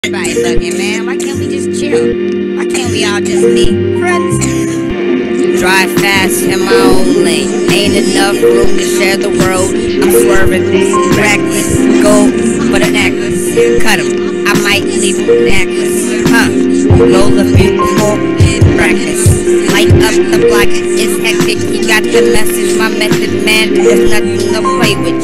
Everybody bugging, man. Why can't we just chill? Why can't we all just be friends? Drive fast in my own lane. Ain't enough room to share the road. I'm swerving, reckless, go for the necklace. Cut him, I might leave him necklace. Roll a few more practice. Light up the block, it's hectic. You got the message, my method, man. There's nothing to play with.